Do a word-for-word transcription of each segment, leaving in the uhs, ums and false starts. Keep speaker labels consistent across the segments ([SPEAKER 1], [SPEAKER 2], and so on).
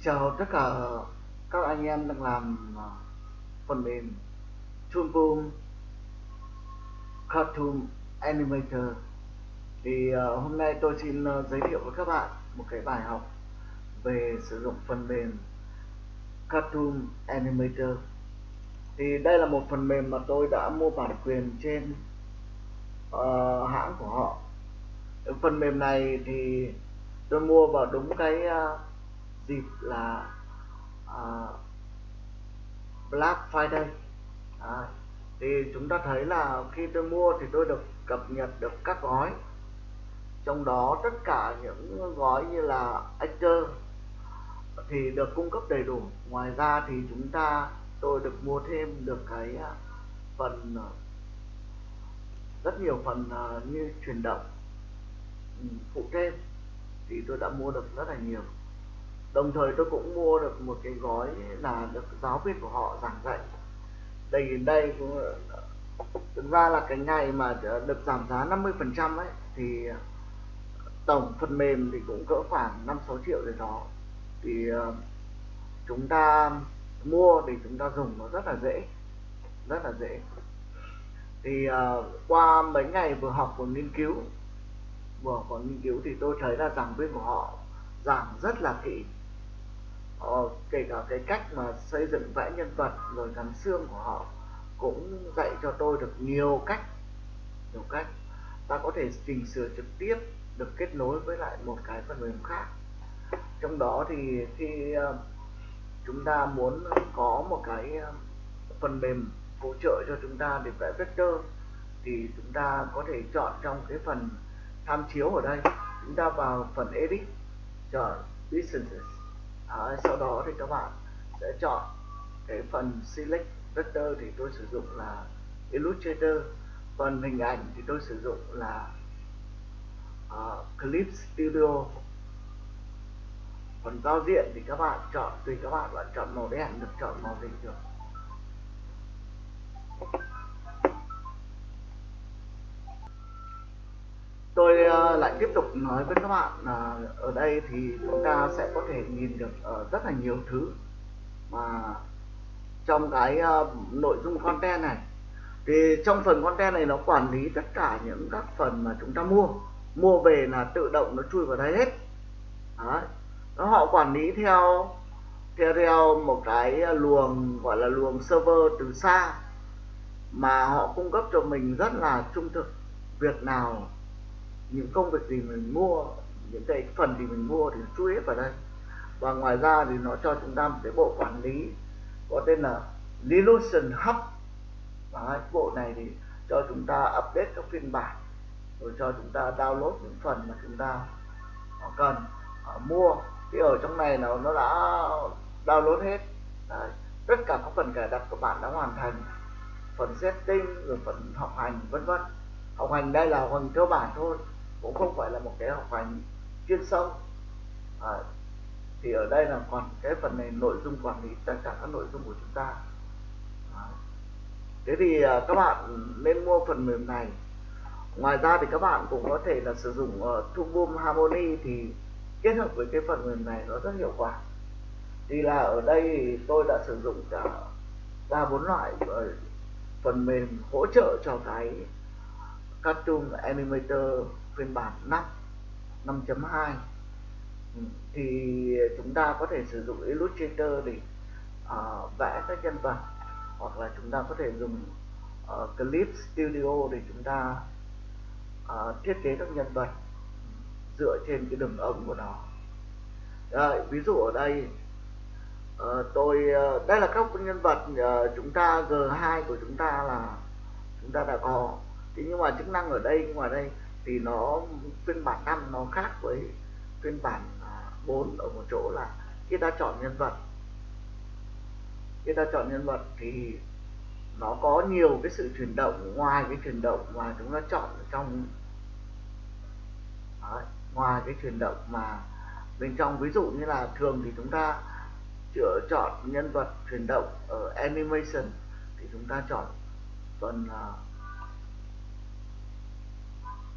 [SPEAKER 1] Chào tất cả các anh em đang làm uh, phần mềm Toon Boom Cartoon Animator. Thì uh, hôm nay tôi xin uh, giới thiệu với các bạn một cái bài học về sử dụng phần mềm Cartoon Animator. Thì đây là một phần mềm mà tôi đã mua bản quyền trên uh, hãng của họ. Phần mềm này thì tôi mua vào đúng cái uh, dịp là uh, Black Friday. À, thì chúng ta thấy là khi tôi mua thì tôi được cập nhật được các gói, trong đó tất cả những gói như là Actor thì được cung cấp đầy đủ. Ngoài ra thì chúng ta tôi được mua thêm được cái phần rất nhiều phần như chuyển động phụ thêm, thì tôi đã mua được rất là nhiều. Đồng thời tôi cũng mua được một cái gói là được giáo viên của họ giảng dạy. Đây đây cũng thực ra là cái ngày mà được giảm giá năm mươi phần trăm ấy, thì tổng phần mềm thì cũng cỡ khoảng năm sáu triệu rồi đó. Thì uh, chúng ta mua thì chúng ta dùng nó rất là dễ, rất là dễ. Thì uh, qua mấy ngày vừa học vừa nghiên cứu vừa còn nghiên cứu thì tôi thấy là giảng viên của họ giảng rất là kỹ. Ờ, kể cả cái cách mà xây dựng vẽ nhân vật rồi gắn xương của họ cũng dạy cho tôi được nhiều cách nhiều cách ta có thể chỉnh sửa trực tiếp, được kết nối với lại một cái phần mềm khác. Trong đó thì khi uh, chúng ta muốn có một cái uh, phần mềm hỗ trợ cho chúng ta để vẽ vector, thì chúng ta có thể chọn trong cái phần tham chiếu. Ở đây chúng ta vào phần edit, chọn distances. À, sau đó thì các bạn sẽ chọn cái phần select vector, thì tôi sử dụng là Illustrator. Phần hình ảnh thì tôi sử dụng là uh, Clip Studio. Phần giao diện thì các bạn chọn tùy các bạn, bạn chọn màu đen được, chọn màu gì được. Tôi uh, lại tiếp tục nói với các bạn là uh, ở đây thì chúng ta sẽ có thể nhìn được uh, rất là nhiều thứ mà trong cái uh, nội dung content này. Thì trong phần content này nó quản lý tất cả những các phần mà chúng ta mua mua về là tự động nó chui vào đây hết. Đấy. Nó họ quản lý theo theo theo một cái luồng gọi là luồng server từ xa, mà họ cung cấp cho mình rất là trung thực. Việc nào, những công việc gì mình mua, những cái phần gì mình mua thì chui hết vào đây. Và ngoài ra thì nó cho chúng ta một cái bộ quản lý có tên là Illusion Hub. Đấy, bộ này thì cho chúng ta update các phiên bản, rồi cho chúng ta download những phần mà chúng ta cần uh, mua. Thì ở trong này nó nó đã download hết. Đấy, tất cả các phần cài đặt của bạn đã hoàn thành, phần setting rồi phần học hành vân vân. Học hành đây là học hành cơ bản thôi, cũng không phải là một cái học hành chuyên sâu. À, thì ở đây là còn cái phần này nội dung quản lý tất cả các nội dung của chúng ta. À, thế thì uh, các bạn nên mua phần mềm này. Ngoài ra thì các bạn cũng có thể là sử dụng uh, Toon Boom Harmony, thì kết hợp với cái phần mềm này nó rất hiệu quả. Thì là ở đây thì tôi đã sử dụng cả ba bốn loại uh, phần mềm hỗ trợ cho cái Cartoon Animator phiên bản năm chấm hai. Thì chúng ta có thể sử dụng Illustrator để uh, vẽ các nhân vật, hoặc là chúng ta có thể dùng uh, Clip Studio để chúng ta uh, thiết kế các nhân vật dựa trên cái đường ống của nó. Rồi, ví dụ ở đây uh, tôi uh, đây là các nhân vật uh, chúng ta G hai của chúng ta là chúng ta đã có. Thế nhưng mà chức năng ở đây ngoài đây thì nó phiên bản năm nó khác với phiên bản bốn ở một chỗ là khi ta chọn nhân vật khi ta chọn nhân vật thì nó có nhiều cái sự chuyển động ngoài cái chuyển động mà chúng ta chọn ở trong. Đấy, ngoài cái chuyển động mà bên trong, ví dụ như là thường thì chúng ta chữa chọn nhân vật chuyển động ở animation thì chúng ta chọn phần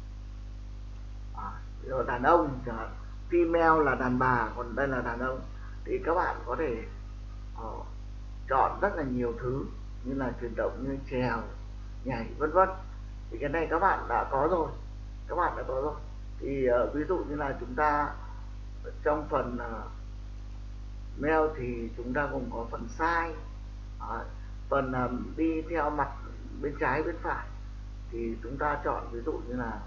[SPEAKER 1] uh, à, đàn ông, female là đàn bà, còn đây là đàn ông. thì các bạn có thể uh, chọn rất là nhiều thứ như là chuyển động, như trèo, nhảy, vân vân. Thì cái này các bạn đã có rồi, các bạn đã có rồi. Thì uh, ví dụ như là chúng ta trong phần uh, mail thì chúng ta gồm có phần size, uh, phần uh, đi theo mặt bên trái bên phải thì chúng ta chọn, ví dụ như là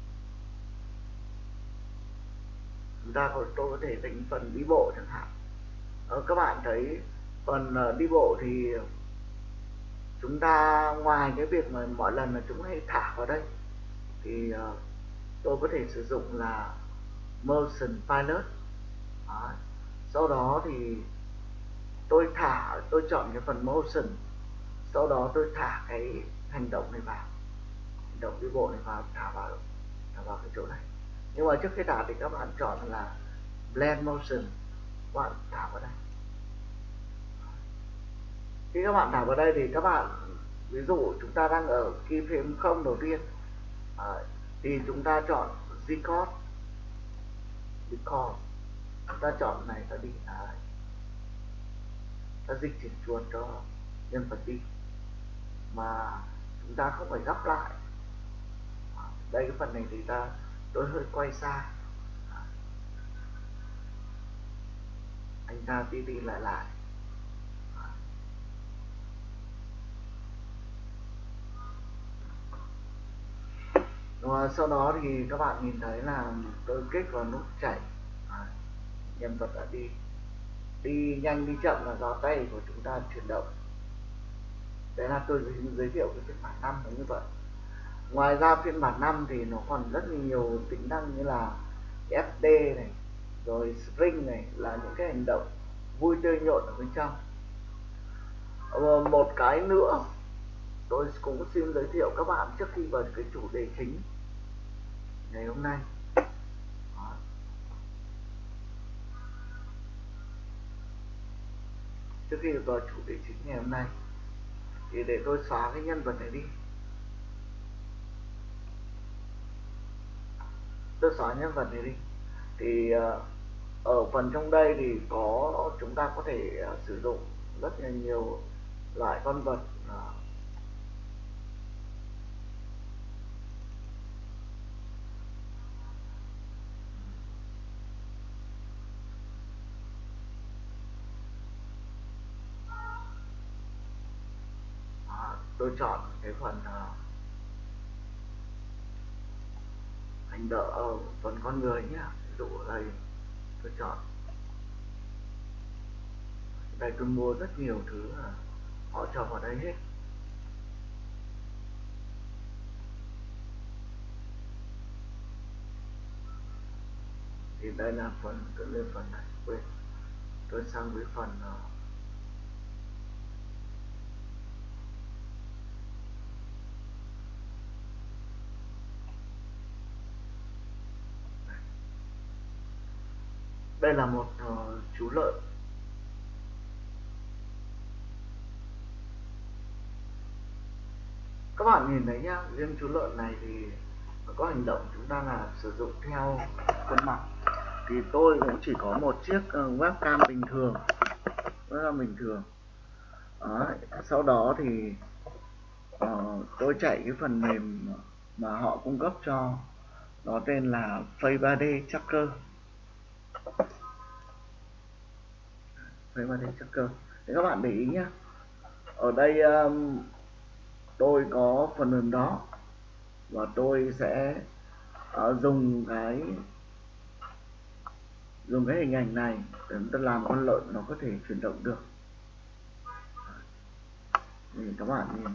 [SPEAKER 1] chúng ta có tôi có thể tính phần đi bộ chẳng hạn. Ờ, các bạn thấy phần uh, đi bộ thì chúng ta ngoài cái việc mà mỗi lần là chúng hay thả vào đây thì uh, tôi có thể sử dụng là motion pilot. Đó. Sau đó thì tôi thả, tôi chọn cái phần motion, sau đó tôi thả cái hành động này vào, hành động đi bộ này vào, thả vào thả vào cái chỗ này. Nhưng mà trước khi thả thì các bạn chọn là blend motion, các bạn thả vào đây. Khi các bạn thả vào đây thì các bạn, ví dụ chúng ta đang ở keyframe không đầu tiên, à, thì chúng ta chọn record, record, chúng ta chọn này, ta đi, à, ta dịch chuyển chuột cho nhân vật đi mà chúng ta không phải gấp lại. À, đây cái phần này thì ta tôi hơi quay xa, à, anh ta đi đi lại lại. Và sau đó thì các bạn nhìn thấy là tôi kích vào nút chạy, à, nhân vật đã đi đi nhanh đi chậm là do tay của chúng ta chuyển động. Đấy là tôi giới thiệu cái phiên bản năm là như vậy. Ngoài ra phiên bản năm thì nó còn rất nhiều tính năng như là ép đê này, rồi string này, là những cái hành động vui tươi nhộn ở bên trong. Một cái nữa tôi cũng xin giới thiệu các bạn trước khi vào cái chủ đề chính ngày hôm nay. Đó. Trước khi vào chủ đề chính ngày hôm nay thì để tôi xóa cái nhân vật này đi. Tôi xóa nhân vật này đi thì uh, ở phần trong đây thì có, chúng ta có thể uh, sử dụng rất là nhiều loại con vật. uh, uh, tôi chọn cái phần uh, hành đỡ ở phần con người nhé. Ví dụ ở đây tôi chọn, đây tôi mua rất nhiều thứ là họ cho vào đây hết. Thì đây là phần, tôi lên phần này, quên, tôi sang với phần uh, đây là một uh, chú lợn. Các bạn nhìn thấy nhá, riêng chú lợn này thì nó có hành động chúng ta là sử dụng theo khuôn mặt. Thì tôi cũng chỉ có một chiếc uh, webcam bình thường, webcam bình thường. Đó. Sau đó thì uh, tôi chạy cái phần mềm mà họ cung cấp cho, nó tên là Face ba D Tracker. Face ba D Tracker. Thì các bạn để ý nhé, ở đây um, tôi có phần mềm đó và tôi sẽ uh, dùng cái dùng cái hình ảnh này để chúng ta làm con lợn nó có thể chuyển động được. Thì các bạn nhìn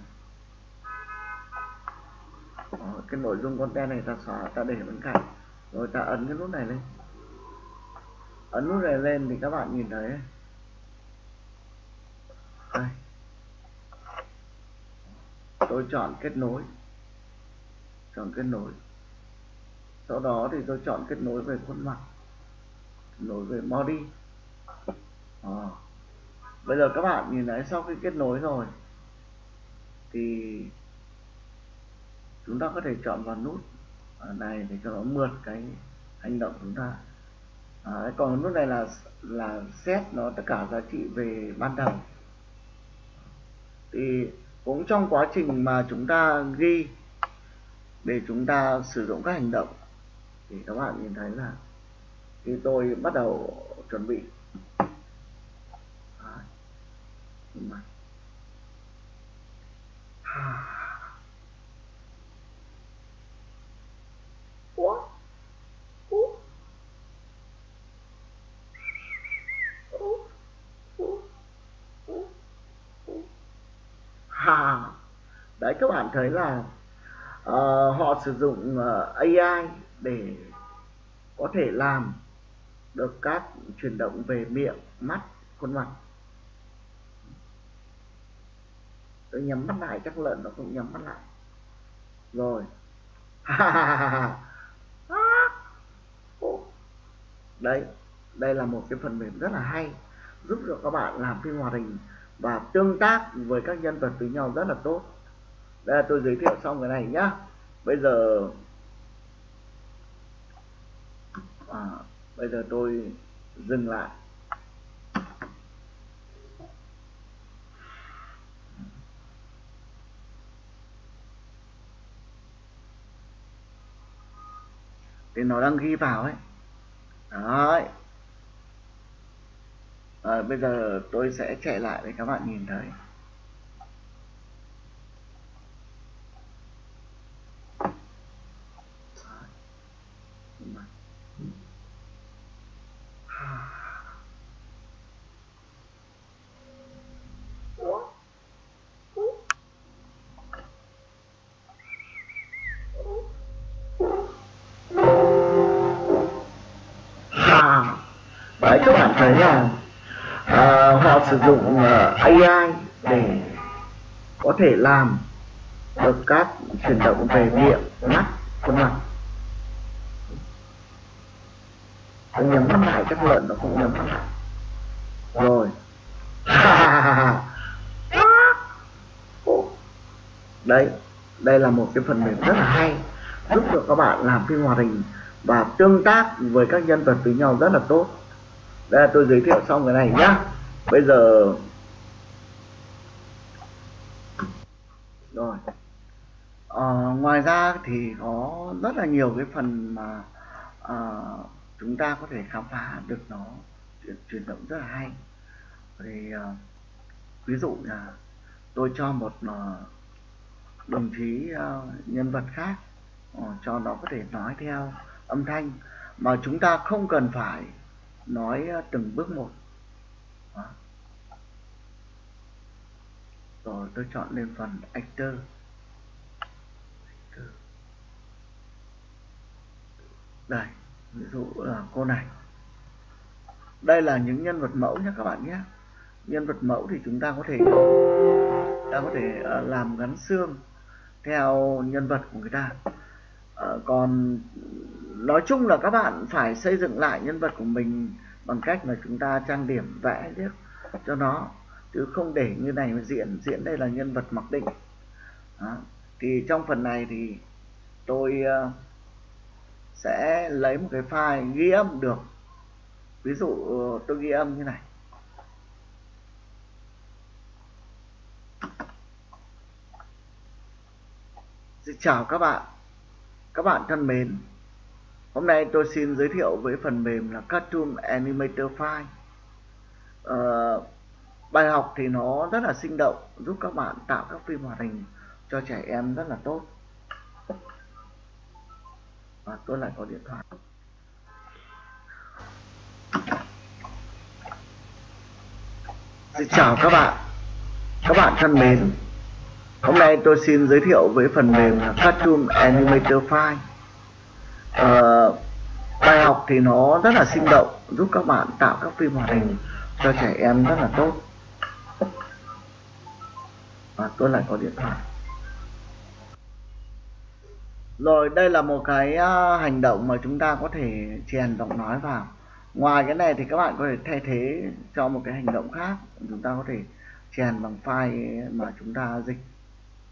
[SPEAKER 1] đó, cái nội dung content này ta xóa, ta để bên cạnh, rồi ta ấn cái nút này lên, ấn nút này lên thì các bạn nhìn thấy đây, tôi chọn kết nối, chọn kết nối, sau đó thì tôi chọn kết nối về khuôn mặt, kết nối về body. À, bây giờ các bạn nhìn thấy sau khi kết nối rồi thì chúng ta có thể chọn vào nút này để cho nó mượt cái hành động của chúng ta. Đấy, còn nút này là là set nó tất cả giá trị về ban đầu. Thì cũng trong quá trình mà chúng ta ghi để chúng ta sử dụng các hành động thì các bạn nhìn thấy là khi tôi bắt đầu chuẩn bị. Đấy. Ha. Đấy, các bạn thấy là uh, họ sử dụng uh, a i để có thể làm được các chuyển động về miệng, mắt, khuôn mặt. Tôi nhắm mắt lại, chắc lợn nó cũng nhắm mắt lại rồi. Đấy, đây là một cái phần mềm rất là hay, giúp cho các bạn làm phim hoạt hình và tương tác với các nhân vật với nhau rất là tốt. Đây là tôi giới thiệu xong cái này nhá. Bây giờ à, bây giờ tôi dừng lại. Thì nó đang ghi vào ấy. Đấy. À, bây giờ tôi sẽ chạy lại để các bạn nhìn thấy. Đấy, các bạn thấy là à, họ sử dụng uh, a i để có thể làm được các chuyển động về miệng, mắt, khuôn mặt. Tôi nhắm mắt lại, chắc lợn nó cũng nhắm mắt lại rồi. Đấy, đây là một cái phần mềm rất là hay, giúp cho các bạn làm phim hoạt hình và tương tác với các nhân vật với nhau rất là tốt. Đây là tôi giới thiệu xong cái này nhá. Bây giờ rồi à, ngoài ra thì có rất là nhiều cái phần mà à, chúng ta có thể khám phá được nó chuyển, chuyển động rất là hay. Thì à, ví dụ là tôi cho một uh, đồng chí uh, nhân vật khác, uh, cho nó có thể nói theo âm thanh mà chúng ta không cần phải nói uh, từng bước một. Đó. Rồi tôi chọn lên phần actor. Đây, ví dụ là cô này. Đây là những nhân vật mẫu nhé các bạn nhé. Nhân vật mẫu thì chúng ta có thể ta có thể uh, làm gắn xương theo nhân vật của người ta. Uh, còn nói chung là các bạn phải xây dựng lại nhân vật của mình bằng cách là chúng ta trang điểm vẽ viết cho nó, chứ không để như này mà diễn diễn đây là nhân vật mặc định. Đó. Thì trong phần này thì tôi uh, sẽ lấy một cái file ghi âm được. Ví dụ uh, tôi ghi âm như này. Xin chào các bạn. Các bạn thân mến, hôm nay tôi xin giới thiệu với phần mềm là Cartoon Animator File. Uh, bài học thì nó rất là sinh động, giúp các bạn tạo các phim hoạt hình cho trẻ em rất là tốt. Và tôi lại có điện thoại. Xin chào các bạn. Các bạn thân mến, hôm nay tôi xin giới thiệu với phần mềm là Cartoon Animator File. Uh, bài học thì nó rất là sinh động, giúp các bạn tạo các phim hoạt hình cho trẻ em rất là tốt. Và tôi lại có điện thoại. Rồi, đây là một cái uh, hành động mà chúng ta có thể chèn giọng nói vào. Ngoài cái này thì các bạn có thể thay thế cho một cái hành động khác. Chúng ta có thể chèn bằng file mà chúng ta dịch.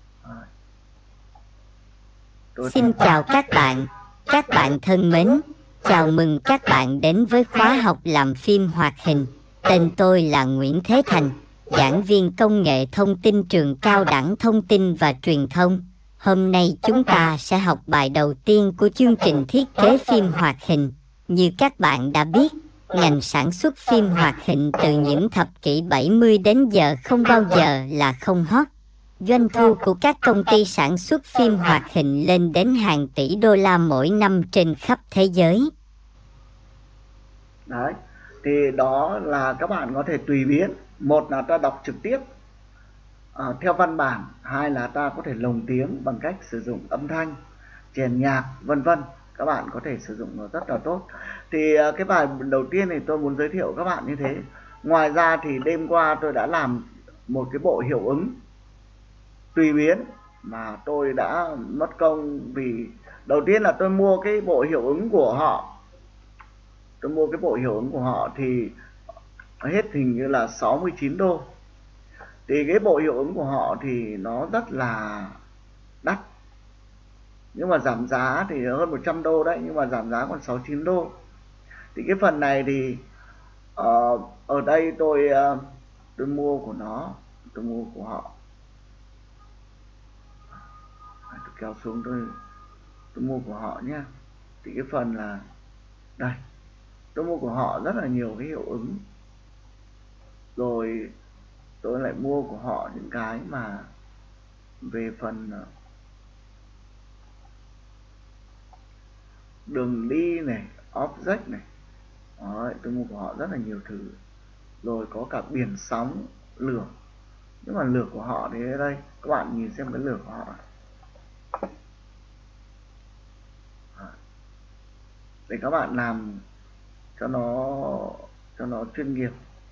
[SPEAKER 2] Tôi Xin chào các bạn. Các bạn thân mến, Chào mừng các bạn đến với khóa học làm phim hoạt hình. Tên tôi là Nguyễn Thế Thành, giảng viên công nghệ thông tin trường Cao đẳng Thông tin và Truyền thông. Hôm nay chúng ta sẽ học bài đầu tiên của chương trình thiết kế phim hoạt hình. Như các bạn đã biết, ngành sản xuất phim hoạt hình từ những thập kỷ bảy mươi đến giờ không bao giờ là không hot. Doanh thu của các công ty sản xuất phim hoạt hình lên đến hàng tỷ đô la mỗi năm trên khắp thế giới.
[SPEAKER 1] Đấy, thì đó là các bạn có thể tùy biến. Một là ta đọc trực tiếp à, theo văn bản, hai là ta có thể lồng tiếng bằng cách sử dụng âm thanh, chèn nhạc, vân vân. Các bạn có thể sử dụng nó rất là tốt. Thì à, cái bài đầu tiên thì tôi muốn giới thiệu các bạn như thế. Ngoài ra thì đêm qua tôi đã làm một cái bộ hiệu ứng tùy biến mà tôi đã mất công, vì đầu tiên là tôi mua cái bộ hiệu ứng của họ tôi mua cái bộ hiệu ứng của họ thì hết hình như là sáu mươi chín đô. Thì cái bộ hiệu ứng của họ thì nó rất là đắt, nhưng mà giảm giá thì hơn một trăm đô đấy, nhưng mà giảm giá còn sáu mươi chín đô. Thì cái phần này thì uh, ở đây tôi uh, tôi mua của nó tôi mua của họ tôi kéo xuống, tôi tôi mua của họ nhé. Thì cái phần là đây, tôi mua của họ rất là nhiều cái hiệu ứng, rồi tôi lại mua của họ những cái mà về phần đường đi này, object này. Đấy, tôi mua của họ rất là nhiều thứ, rồi có cả biển sóng, lửa. Nhưng mà lửa của họ thì ở đây các bạn nhìn xem cái lửa của họ để các bạn làm cho nó cho nó chuyên nghiệp.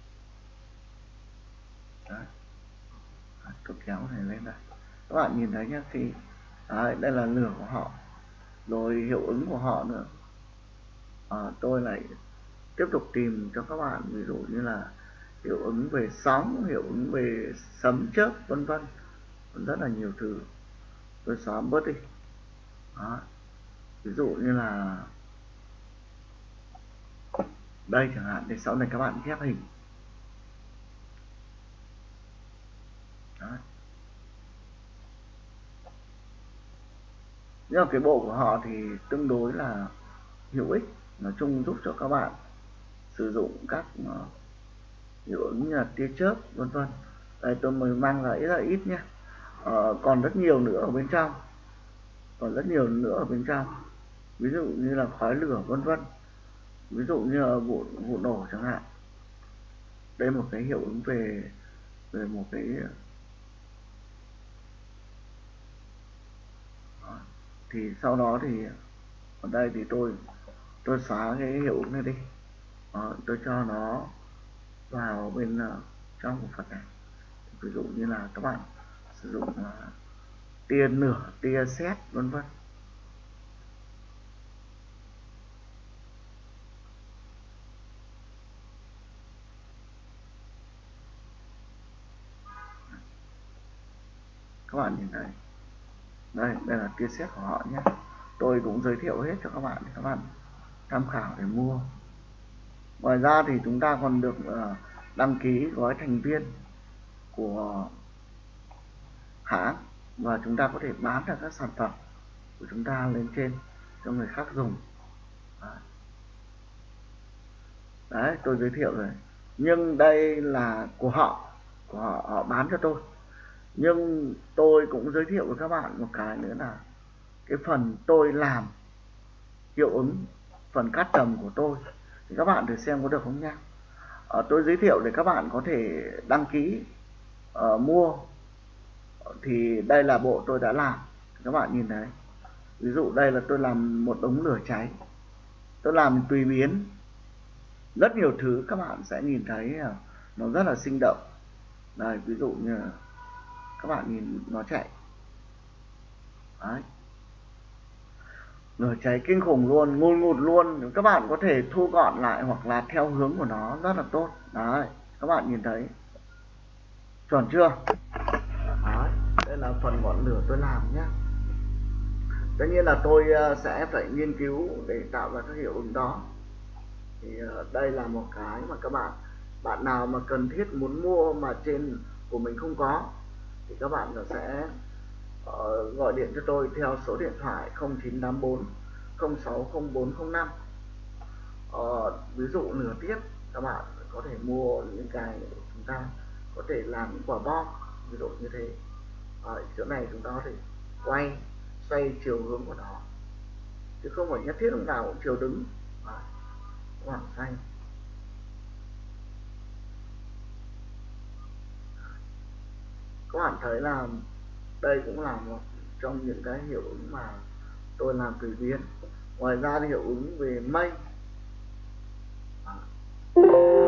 [SPEAKER 1] Đấy. Tôi kéo này lên đây, các bạn nhìn thấy nhé. Thì đấy, đây là lửa của họ, rồi hiệu ứng của họ nữa. À, tôi lại tiếp tục tìm cho các bạn, ví dụ như là hiệu ứng về sóng, hiệu ứng về sấm chớp, vân vân, rất là nhiều thứ. Tôi xóa bớt đi. Đó. Ví dụ như là đây chẳng hạn, để sau này các bạn ghép hình. Đó. Nhưng mà cái bộ của họ thì tương đối là hữu ích, nói chung giúp cho các bạn sử dụng các uh, hiệu ứng như là tia chớp, vân vân. Đây tôi mới mang ra ít là ít nhé. Uh, còn rất nhiều nữa ở bên trong, còn rất nhiều nữa ở bên trong, ví dụ như là khói lửa, vân vân, ví dụ như là vụ vụ nổ chẳng hạn. Đây một cái hiệu ứng về về một cái đó. Thì sau đó thì ở đây thì tôi tôi xóa cái hiệu ứng này đi. Đó, tôi cho nó vào bên uh, trong bộ phận này. Ví dụ như là các bạn sử dụng uh, tia lửa, tia sét, vân vân. Các bạn nhìn thấy đây, đây là tia sét của họ nhé. Tôi cũng giới thiệu hết cho các bạn để các bạn tham khảo để mua. Ngoài ra thì chúng ta còn được uh, đăng ký gói thành viên của hãng, và chúng ta có thể bán được các sản phẩm của chúng ta lên trên cho người khác dùng. Đấy, Đấy tôi giới thiệu rồi. Nhưng đây là của họ, của họ, họ bán cho tôi. Nhưng tôi cũng giới thiệu với các bạn một cái nữa là cái phần tôi làm hiệu ứng, phần cắt tầm của tôi, thì các bạn thử xem có được không nha. Ờ, tôi giới thiệu để các bạn có thể đăng ký uh, mua. Thì đây là bộ tôi đã làm, các bạn nhìn thấy. Ví dụ đây là tôi làm một đống lửa cháy, tôi làm tùy biến rất nhiều thứ, các bạn sẽ nhìn thấy nó rất là sinh động. Đây, ví dụ như các bạn nhìn nó chạy. Đấy, lửa cháy kinh khủng luôn, ngùn ngụt luôn. Các bạn có thể thu gọn lại hoặc là theo hướng của nó rất là tốt. Đấy, các bạn nhìn thấy chuẩn chưa? Đấy, đây là phần ngọn lửa tôi làm nhé. Tất nhiên là tôi sẽ phải nghiên cứu để tạo ra các hiệu ứng đó. Thì đây là một cái mà các bạn bạn nào mà cần thiết muốn mua mà trên của mình không có thì các bạn sẽ uh, gọi điện cho tôi theo số điện thoại không chín tám bốn không sáu không bốn không năm. uh, ví dụ nửa tiết các bạn có thể mua những cái chúng ta có thể làm những quả bom, ví dụ như thế. Ở chỗ này chúng ta có thể quay xoay chiều hướng của nó chứ không phải nhất thiết lúc nào cũng chiều đứng. Đấy, các bạn xoay. Các bạn thấy là đây cũng là một trong những cái hiệu ứng mà tôi làm tùy biến. Ngoài ra thì hiệu ứng về mây thì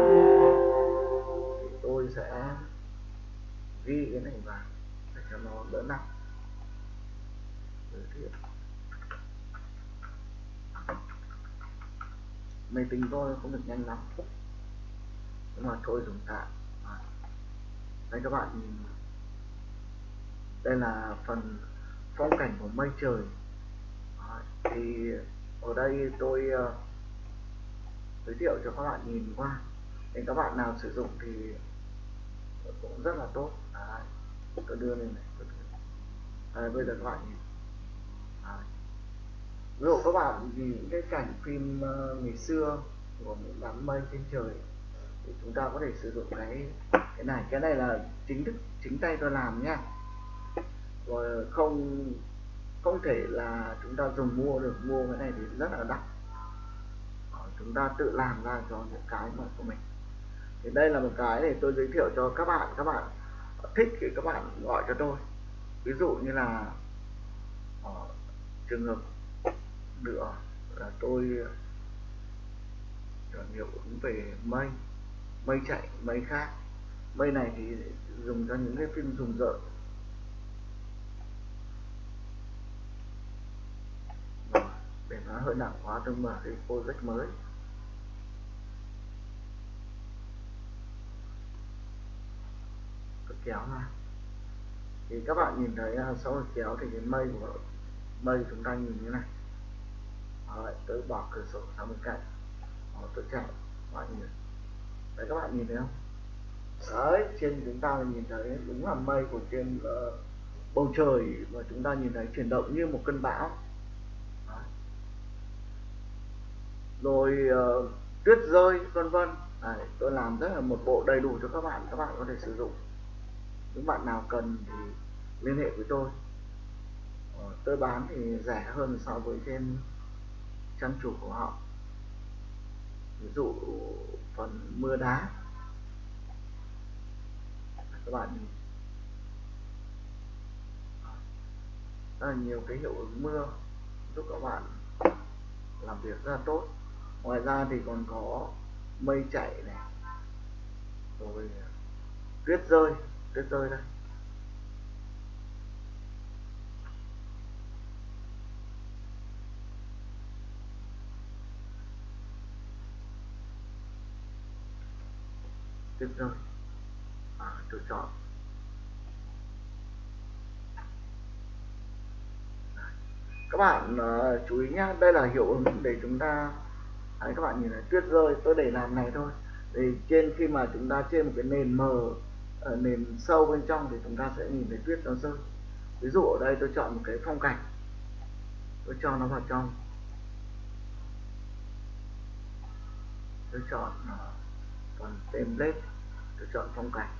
[SPEAKER 1] tôi sẽ ghi cái này vào để cho nó đỡ nặng. Giới thiệu máy tính tôi không được nhanh lắm nhưng mà thôi dùng tạm. Đây các bạn nhìn, đây là phần phong cảnh của mây trời. Đấy, thì ở đây tôi uh, giới thiệu cho các bạn nhìn qua để các bạn nào sử dụng thì cũng rất là tốt. Đấy, tôi đưa lên này, tôi đưa. Đấy, bây giờ các bạn nhìn. Đấy. Ví dụ các bạn nhìn những cái cảnh phim uh, ngày xưa của những đám mây trên trời thì chúng ta có thể sử dụng cái cái này. Cái này là chính thức chính tay tôi làm nhá, rồi không không thể là chúng ta dùng mua được. Mua cái này thì rất là đắt. Đó, chúng ta tự làm ra cho những cái mà của mình. Thì đây là một cái để tôi giới thiệu cho các bạn. Các bạn thích thì các bạn gọi cho tôi. Ví dụ như là uh, trường hợp nữa là tôi chọn hiệu ứng về mây, mây chạy, mây khác. Mây này thì dùng cho những cái phim rùng rợn. Để nó hơi nặng quá tôi mở cái project mới. Tôi kéo ra thì các bạn nhìn thấy sau khi kéo thì cái mây của mây chúng ta nhìn như này. Rồi, tôi bỏ cửa sổ sang bên cạnh. Rồi, tôi chạy. Các bạn nhìn. Đấy, các bạn nhìn thấy không? Đấy, trên chúng ta nhìn thấy đúng là mây của trên uh, bầu trời mà chúng ta nhìn thấy chuyển động như một cơn bão. Đấy. Rồi uh, tuyết rơi vân vân. Đấy, tôi làm rất là một bộ đầy đủ cho các bạn. Các bạn có thể sử dụng. Những bạn nào cần thì liên hệ với tôi. Ờ, tôi bán thì rẻ hơn so với trên trang chủ của họ. Ví dụ phần mưa đá, các bạn nhìn rất là nhiều cái hiệu ứng mưa giúp các bạn làm việc rất là tốt. Ngoài ra thì còn có mây chạy này, rồi tuyết rơi, tuyết rơi đây. Tuyết rơi. À, tôi chọn. Các bạn uh, chú ý nhá, đây là hiệu ứng để chúng ta. Đấy, các bạn nhìn thấy tuyết rơi, tôi để làm này thôi. Thì trên khi mà chúng ta trên một cái nền mờ, ở nền sâu bên trong thì chúng ta sẽ nhìn thấy tuyết nó rơi. Ví dụ ở đây tôi chọn một cái phong cảnh, tôi cho nó vào trong. Tôi chọn uh, phần template, tôi chọn phong cảnh.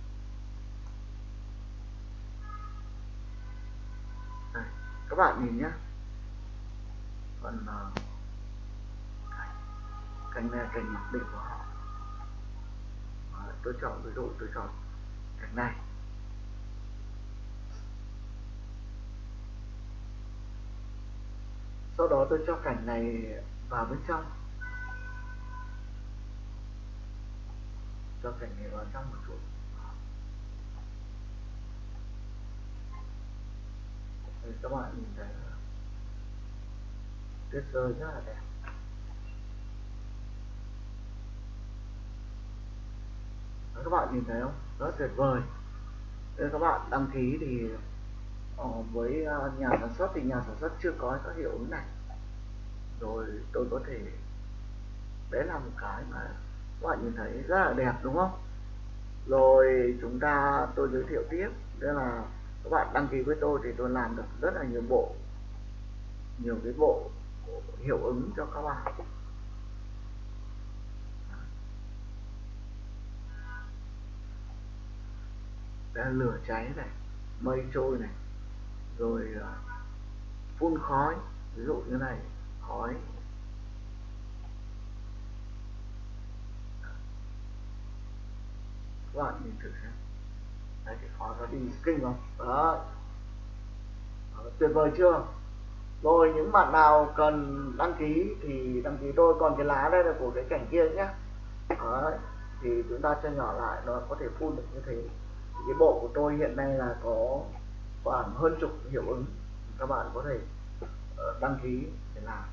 [SPEAKER 1] Đây, các bạn nhìn nhé. Phần uh, cảnh, cảnh này cảnh mặc định của họ. Đấy, tôi chọn ví dụ tôi chọn cảnh này. Sau đó tôi cho cảnh này vào bên trong, cho cảnh này vào trong một chút. Thì các bạn nhìn thấy tuyết rơi rất là đẹp. Đó, các bạn nhìn thấy không? Rất tuyệt vời. Nếu các bạn đăng ký thì ờ, với uh, nhà sản xuất thì nhà sản xuất chưa có các hiệu ứng này, rồi tôi có thể, đấy là một cái mà các bạn nhìn thấy rất là đẹp đúng không? Rồi chúng ta, tôi giới thiệu tiếp, đó là các bạn đăng ký với tôi thì tôi làm được rất là nhiều bộ, nhiều cái bộ hiệu ứng cho các bạn. Đây là lửa cháy này, mây trôi này, rồi phun khói, ví dụ như này, khói, các bạn nhìn thử xem, đấy, cái khói nó đi kinh không? Đó, tuyệt vời chưa? Rồi những bạn nào cần đăng ký thì đăng ký tôi, còn cái lá đây là của cái cảnh kia nhé. Đấy, thì chúng ta cho nhỏ lại nó có thể phun được như thế. Thì cái bộ của tôi hiện nay là có khoảng hơn chục hiệu ứng, các bạn có thể uh, đăng ký để làm.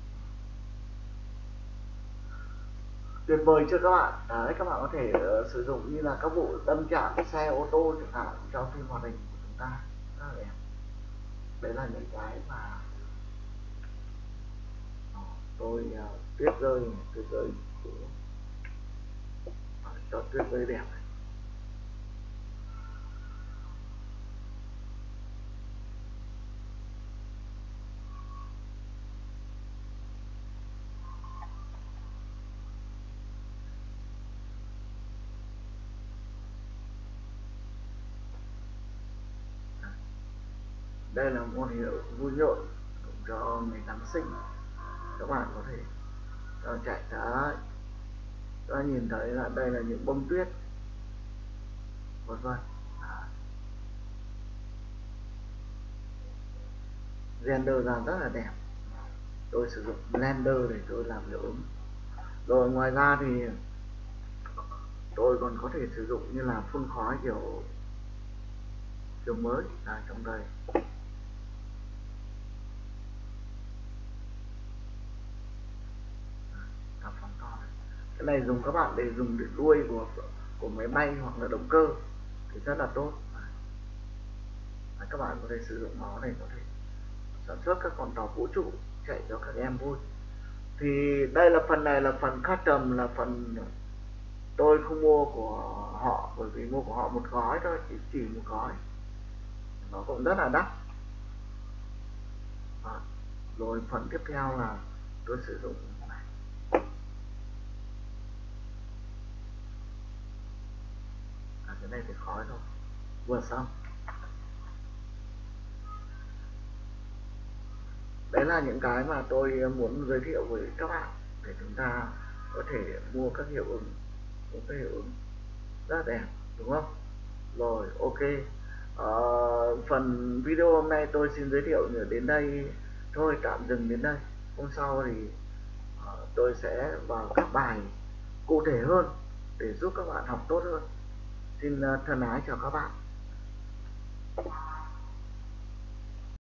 [SPEAKER 1] Tuyệt vời chưa các bạn? Đấy, các bạn có thể uh, sử dụng như là các vụ đâm chạm xe ô tô chẳng hạn cho phim hoạt hình của chúng ta, rất là đẹp. Đấy là những cái mà tôi uh, tuyết rơi, tuyết rơi cho tuyết rơi đẹp này. Đây là một hiệu vui nhộn cho ngày Giáng sinh, các bạn có thể cho chạy đấy. Các bạn nhìn thấy là đây là những bông tuyết, vân vân. Render ra rất là đẹp. Tôi sử dụng Blender để tôi làm hiệu ứng. Rồi ngoài ra thì tôi còn có thể sử dụng như là phun khói kiểu kiểu mới là trong đây. Cái này dùng các bạn để dùng để đuôi của của máy bay hoặc là động cơ thì rất là tốt. Và các bạn có thể sử dụng nó để có thể sản xuất các con tàu vũ trụ chạy cho các em vui. Thì đây là phần này là phần custom, là phần tôi không mua của họ, bởi vì mua của họ một gói thôi, chỉ chỉ một gói nó cũng rất là đắt. À, rồi phần tiếp theo là tôi sử dụng này. À, cái này thì khói thôi, vừa xong. Đấy là những cái mà tôi muốn giới thiệu với các bạn để chúng ta có thể mua các hiệu ứng, một cái hiệu ứng rất đẹp đúng không? Rồi ok, ờ, phần video hôm nay tôi xin giới thiệu đến đây thôi, tạm dừng đến đây. Hôm sau thì uh, tôi sẽ vào các bài cụ thể hơn để giúp các bạn học tốt hơn. Xin uh, thân ái chào các bạn.